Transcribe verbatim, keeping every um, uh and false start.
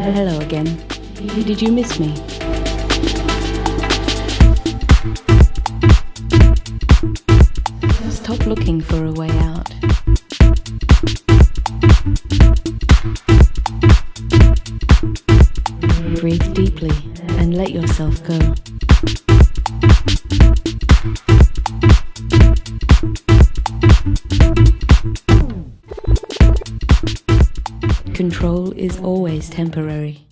Hello again. Did you miss me? Stop looking for a way out. Breathe deeply and let yourself go. Control is always temporary.